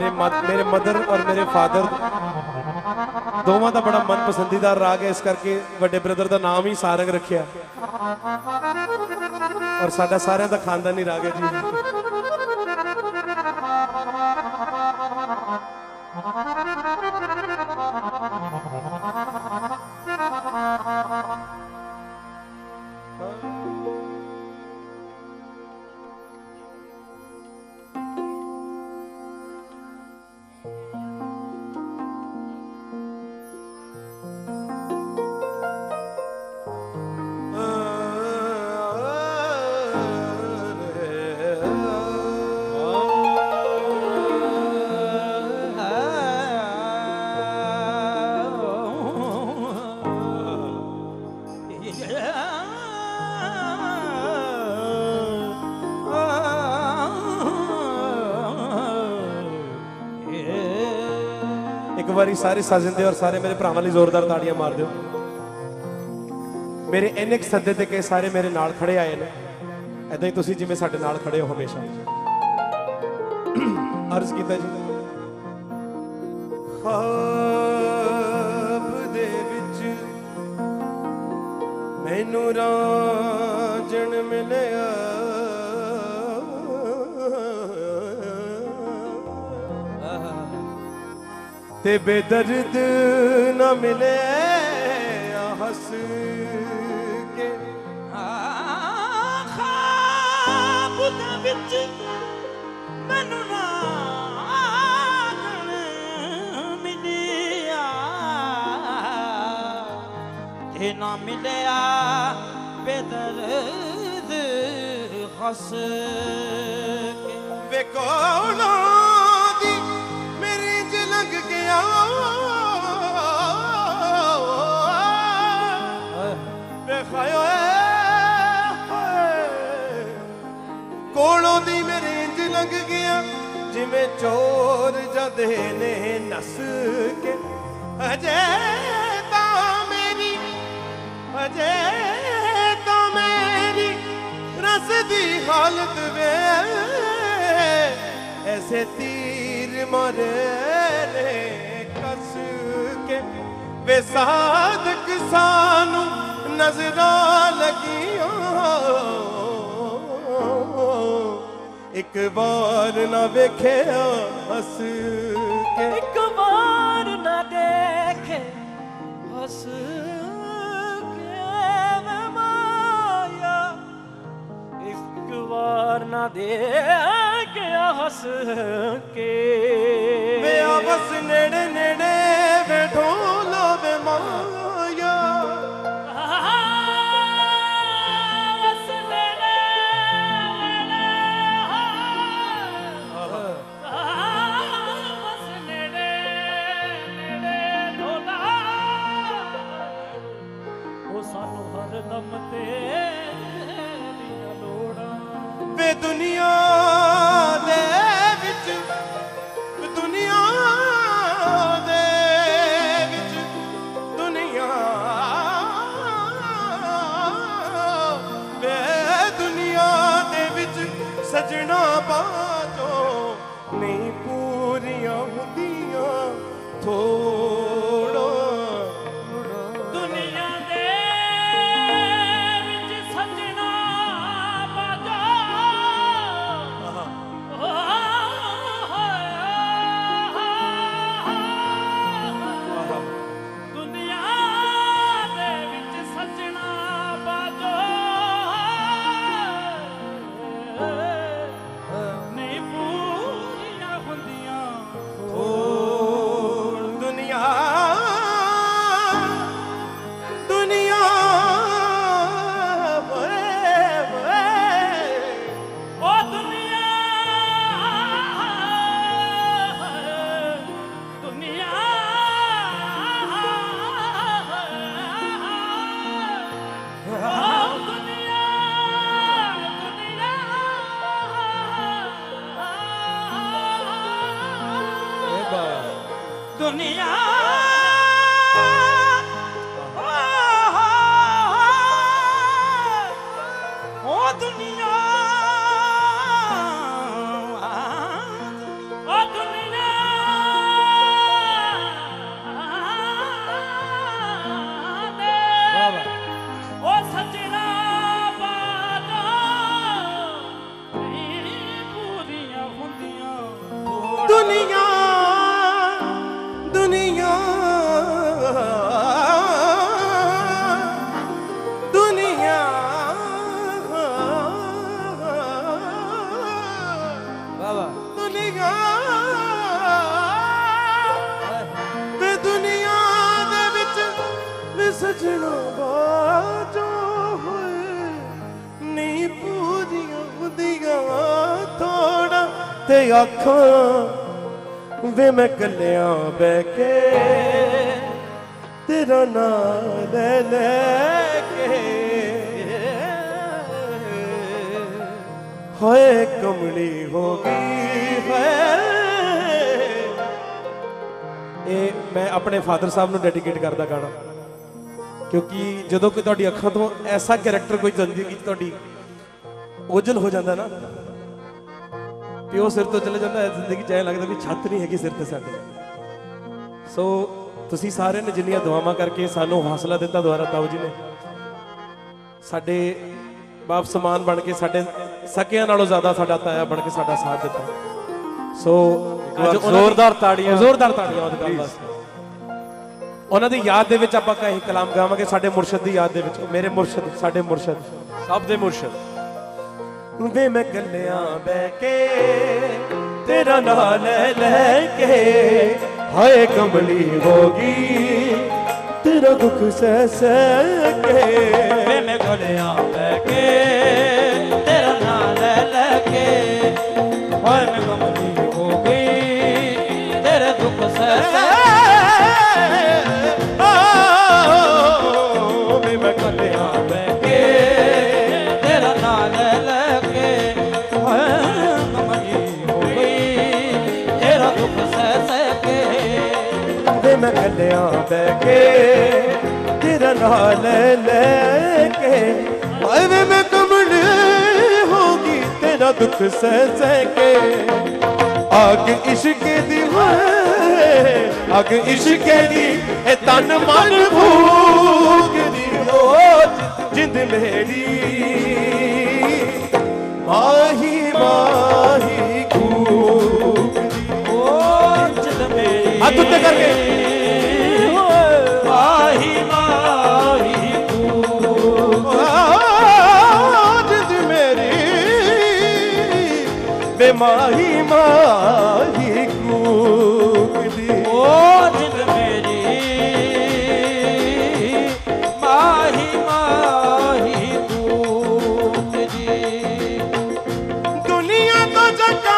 मेरे मदर और मेरे फादर दोवां दा बड़ा मन पसंदीदा राग है, इस करके वड्डे ब्रदर का नाम ही सारंग रखिया और साडा सारियां दा खानदानी राग है जी। एक बारी सारे साजिंदे और सारे मेरे भरावां लई जोरदार ताड़ियां मार दो। मेरे इन्ने सदे ते के सारे मेरे नाल खड़े आए ने, ऐदां ही तुसीं जिवें साडे नाल खड़े हो हमेशा। अर्ज कीता जी, ख्वाब दे विच मैनू रांझण मिलिया, ते बेदर्द न मिले हंस के। ख्वाब दे विच मैनू रांझण मिलिया, ते ना मिलिया बेदर्द हंस के। वे कोलों दी मेरी लग गया, कोलों दी मेरे इंज लग गया जिमें चोर जदे ने नस के। अजे तो मेरी, अजे तो मेरी रस दी हालत वे, ऐसे तीर मारे ने कस के। वे सादक सानू नजरा लगियां, एक बार ना वेखे हस के। एक बार ना देखे हस के वे माया, एक बार ना देखे हस के। वे बस नेड़े नेड़े वे ढोलो वे माया, बस नेड़े बस नेड़े नेड़े ढोला, वो सानू हर दम तेरियां लोड़ां। वे दुनिया दे विच, दुनिया दे विच, दुनिया वे दुनिया दे विच सजना बाजो नहीं पूरियां हुंदियां थोड़ा। दुनिया दे विच सजना बाजा, दुनिया दे विच सजना बाजो नहीं पूरियां हुंदियां थोड़। दुनिया दुनिया ओ दुनिया दुनिया दुनिया ओ दुनिया, ओ दुनिया सजना बाजो होए नी पूरियां उदियां थोड़ा ते आखां वे मैं कलियां बह के तेरा नाम ले लेके होए कमली होगी है। ਇਹ ਮੈਂ ਆਪਣੇ ਫਾਦਰ ਸਾਹਿਬ ਨੂੰ ਡੈਡੀਕੇਟ ਕਰਦਾ ਗਾਣਾ, ਕਿਉਂਕਿ ਜਦੋਂ ਕੋਈ ਤੁਹਾਡੀ ਅੱਖਾਂ ਤੋਂ ਐਸਾ ਕੈਰੈਕਟਰ ਕੋਈ ਜ਼ਿੰਦਗੀ ਤੁਹਾਡੀ ओझल हो जाता ना, प्यो सिर तो चले जाता है, जिंदगी चाहे लगता भी छत नहीं हैगी सिर ते साडे। सो तुसी सारे ने जिन्नियां दुआवां करके सानू हौसला दिता, द्वारा ताऊ जी ने साडे बाप समान बन के साडे सकियां नालों ज्यादा साडा ताया बन के साडा साथ दिता। सो जोरदार ताड़ियां ਉਹਦੇ ਵਾਸਤੇ। ਉਹਨਾਂ ਦੀ ਯਾਦ ਦੇ ਵਿੱਚ ਆਪਾਂ ਕਹੀਂ ਕਲਾਮ ਗਾਵਾਂਗੇ, ਸਾਡੇ ਮੁਰਸ਼ਿਦ ਦੀ ਯਾਦ ਦੇ ਵਿੱਚ। ਮੇਰੇ ਮੁਰਸ਼ਿਦ, ਸਾਡੇ ਮੁਰਸ਼ਿਦ, ਸਭ ਦੇ ਮੁਰਸ਼ਿਦ। ਵੇ ਮੈਂ ਗੱਲਿਆਂ ਬਹਿ ਕੇ ਤੇਰਾ ਨਾਂ ਲੈ ਲੈ ਕੇ, ਹਾਏ ਕਮਲੀ ਹੋਗੀ ਤੇਰਾ ਦੁੱਖ ਸਹਿ ਸਹਿ ਕੇ। ਵੇ ਮੈਂ ਗੱਲਿਆਂ ਬਹਿ ਕੇ ਤੇਰਾ ਨਾਂ ਲੈ ਲੈ ਕੇ, ਹਾਏ ਮੈਂ ਕਮਲੀ ਹੋ ਗਈ ਤੇਰੇ ਦੁੱਖ ਸਹਿ ਸਹਿ। ਵੇ ਮੈਂ ਗੱਲਿਆਂ ਬਹਿ ਕੇ ਤੇਰਾ ਨਾਂ ਲੈ ਲੈ ਕੇ, ਹਾਏ ਕਮਲੀ ਹੋ ਗਈ ਤੇਰਾ ਦੁੱਖ ਸਹਿ ਸਹਿ ਕੇ। ਵੇ ਮੈਂ ਗੱਲਿਆਂ ਬਹਿ ਕੇ ਤੇਰਾ ਨਾਂ ਲੈ ਲੈ ਕੇ, ਹਾਏ ਵੇ ਮੈਂ ਕਮਲੀ ਹੋਗੀ तेरा दुख सह सह के। आग इश्क दी है, आग इश्क दी ए तन मन भूख दी जिंद मेरी माही माही कूक दी। ओ जिंद मेरी हाथ उत्ते करके माही माही कूक जिंद मेरी माही माही कूक दी। ओ जिंद मेरी माही माही कूक दी। दुनिया तो जगा,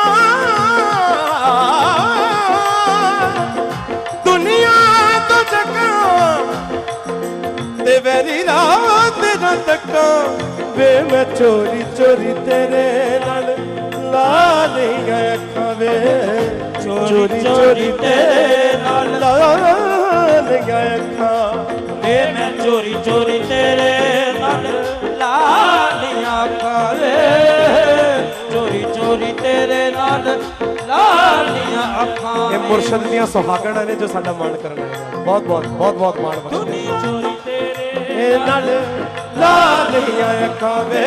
दुनिया तो जगा ते वेरी रात तेरा तका। वे मैं चोरी चोरी तेरे नाल ला लिया अखां वे, चोरी चोरी तेरे नाल ला लिया अखां वे मैं चोरी चोरी तेरे नाल ला लिया अखां वे, चोरी चोरी तेरे नाल ला लिया अखां। ये मुर्शद दियां सुहागणां ने जो साडा मान करना है, बहुत बहुत बहुत बहुत मान बख्शे। चोरी तेरे नाल ला लिया अखां वे,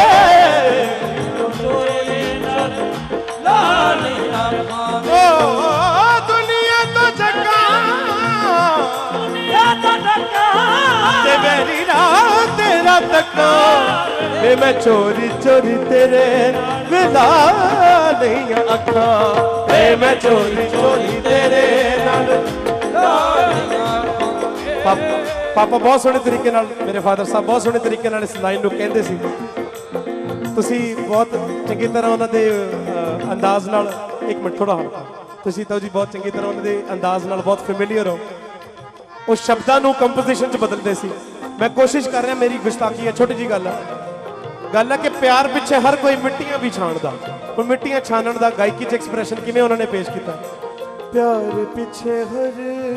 चोरी नाल ला लिया अखां वे। ओ दुनिया तो जगा, दुनिया तो जगा ते मेरी रात तेरा तका। वे मैं चोरी चोरी तेरे ला लिया अखां वे, मैं चोरी चोरी तेरे नाल ला लिया अखां। पापा बहुत सोहने तरीके नाल, मेरे फादर साहब बहुत सोहने तरीके नाल इस लाइन नूं कहंदे सी। ਤੁਸੀਂ ਬਹੁਤ ਚੰਗੀ ਤਰ੍ਹਾਂ ਉਹਨਾਂ ਦੇ ਅੰਦਾਜ਼ ਨਾਲ, ਇੱਕ ਮਿੰਟ ਥੋੜਾ ਹਲਕਾ, ਤੁਸੀਂ ਤਾਂ ਜੀ ਬਹੁਤ ਚੰਗੀ ਤਰ੍ਹਾਂ ਉਹਨਾਂ ਦੇ ਅੰਦਾਜ਼ ਨਾਲ ਬਹੁਤ ਫੈਮਿਲੀਅਰ ਹੋ। ਉਹ ਸ਼ਬਦਾਂ ਨੂੰ ਕੰਪੋਜੀਸ਼ਨ 'ਚ ਬਦਲਦੇ ਸੀ। ਮੈਂ ਕੋਸ਼ਿਸ਼ ਕਰ ਰਿਹਾ, ਮੇਰੀ ਗੁਸਤਾਖੀ ਹੈ, ਛੋਟੀ ਜੀ ਗੱਲ ਹੈ ਕਿ ਪਿਆਰ ਪਿੱਛੇ ਹਰ ਕੋਈ ਮਿੱਟੀਆਂ ਵੀ ਛਾਣਦਾ। ਹੁਣ ਮਿੱਟੀਆਂ ਛਾਣਨ ਦਾ ਗਾਇਕੀ 'ਚ ਐਕਸਪ੍ਰੈਸ਼ਨ ਕਿਵੇਂ ਉਹਨਾਂ ਨੇ ਪੇਸ਼ ਕੀਤਾ। ਪਿਆਰ ਪਿੱਛੇ ਹਰ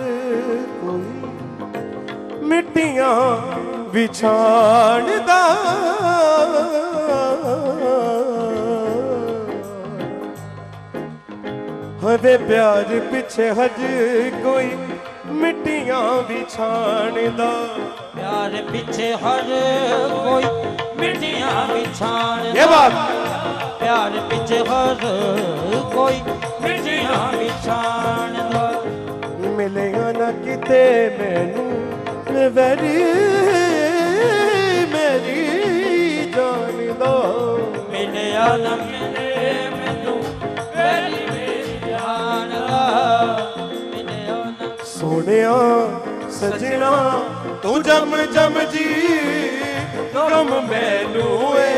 ਕੋਈ ਮਿੱਟੀਆਂ ਵੀ ਛਾਣਦਾ, ਹਵੇ ਪਿਆਰ ਪਿੱਛੇ ਹਜ ਕੋਈ ਮਿੱਟੀਆਂ ਵੀ ਛਾਣਦਾ। प्यार पीछे हर कोई मिट्टियां बिछान। ये बात प्यार पीछे हर कोई मिट्टियां बिछान। मिलेगा ना किते मैनू वैरी मेरी जान दो, मिले न मिले मैनू वैरी मेरी जान दा। मिले न सोनिया सजना तू जम जम जी गम मैनू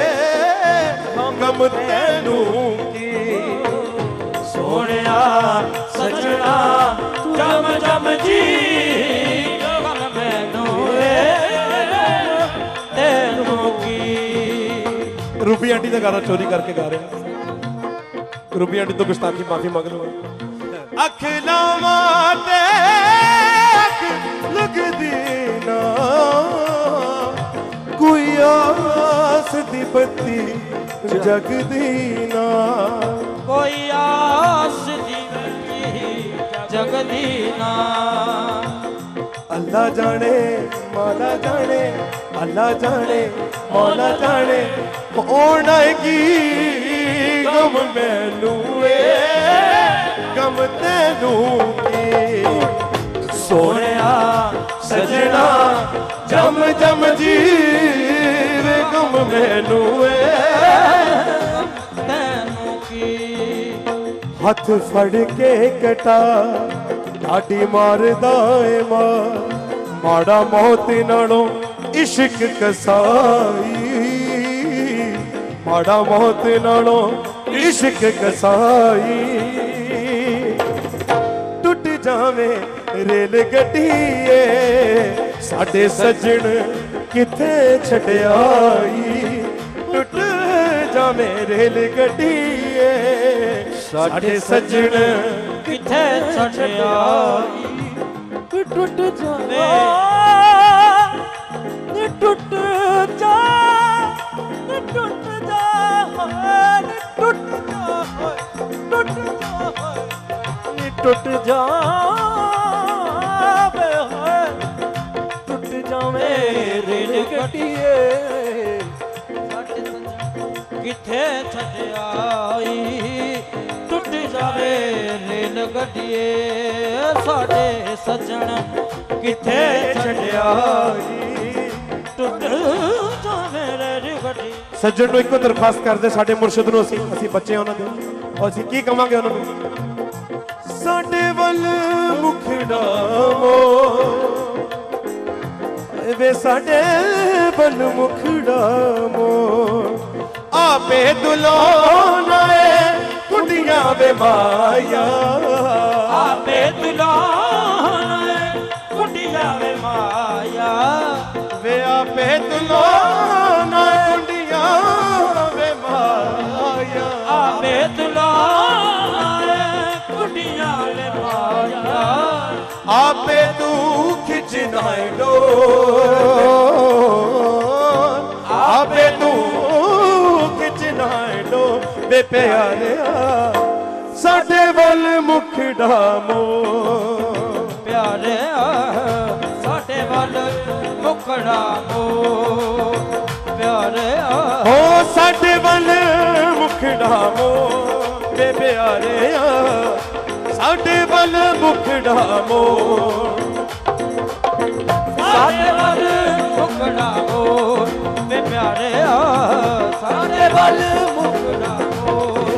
गम तैनू की सोनिया सजना जम जम जी गम मैनू तैनू की। रूबी आंटी का गाना चोरी करके गा रहे हैं। रूबी आंटी तो गुस्ताखी माफी मांग लो। अख लावा ते अख लगदी ना कोई आस दी बत्ती जगदी ना कोई आस दी बत्ती जगदी ना। अल्लाह जाने मौला जाने अल्लाह जाने मौला जाने होना की गम मैनू गम तैनू की सोनिया सजना जम जम जी गम मैनू तैनू की। हथ फड़ के कटा ढाडी मारदा ए मार माड़ा मौत नालों इश्क कसाई माड़ा मौत नालों इश्क कसाई टुट जावे रेल गड्डीए साडे सजन किथे छड़ियाई टुट जावे रेल गड्डीए साडे सजन किथे छड़ियाई टुट जावे टुट जा टुट जा टुट जा टुट जा टुट जावे रेल गड्डीए किथे छड़ियाई टुट जावे रेल गड्डीए साडे सजन किथे छड़ियाई टुट जावे रेल गड्डी। सज्जन ਨੂੰ ਇੱਕੋ ਦਰਖਾਸਤ ਕਰਦੇ ਸਾਡੇ ਮੁਰਸ਼ਿਦ ਨੂੰ ਅਸੀਂ ਬੱਚੇ ਉਹਨਾਂ ਦੇ ਔਰ ਅਸੀਂ ਕੀ ਕਵਾਂਗੇ ਉਹਨਾਂ ਨੂੰ ਸਾਡੇ ਵੱਲ ਮੁਖੜਾ ਮੋ ਵੇ ਸਾਡੇ ਵੱਲ ਮੁਖੜਾ ਮੋ ਆਪੇ ਦੁਲਾਉਣਾ ਏ ਕੁੜੀਆਂ ਵੇ ਮਾਇਆ ਆਪੇ ਦੁਲਾਉਣਾ ਏ ਕੁੜੀਆਂ ਵੇ ਮਾਇਆ ਵੇ ਆਪੇ ਦੁਲਾਉਣਾ ਕੁੜੀਆਂ ਵੇ ਮਾਇਆ ਆਪੇ ਦੁਲਾਉਣਾ ਏ ਕੁੜੀਆਂ ਵੇ ਮਾਇਆ आपे तू खिंचना डो आपे तू खिंचना डो बे प्यारे साडे वल मुखड़ा मो प्यारे साडे वल मुखड़ा मो प्यारे हो साडे वल मुखड़ा मो बे प्यारे साडे वल मुखड़ा मो साडे वल मुखड़ा मो वे प्यारे साडे वल मुखड़ा मो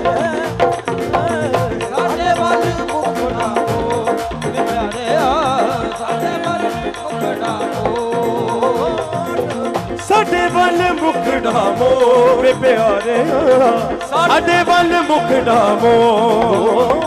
साडे वल मुखड़ा मो वे प्यारे साडे वल मुखड़ा मो साडे वल मुखड़ा मो वे प्यारे साडे वल मुखड़ा मो